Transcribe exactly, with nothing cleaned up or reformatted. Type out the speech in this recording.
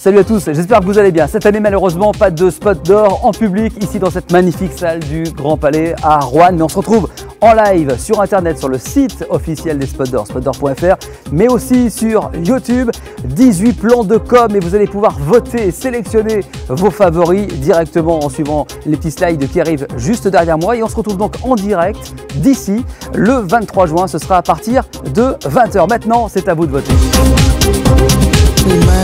Salut à tous, j'espère que vous allez bien. Cette année, malheureusement, pas de spot d'or en public ici dans cette magnifique salle du Grand Palais à Roanne. Mais on se retrouve en live sur internet, sur le site officiel des spots d'or, spot d'or point F R, mais aussi sur YouTube. dix-huit plans de com et vous allez pouvoir voter et sélectionner vos favoris directement en suivant les petits slides qui arrivent juste derrière moi. Et on se retrouve donc en direct d'ici le vingt-trois juin. Ce sera à partir de vingt heures. Maintenant, c'est à vous de voter.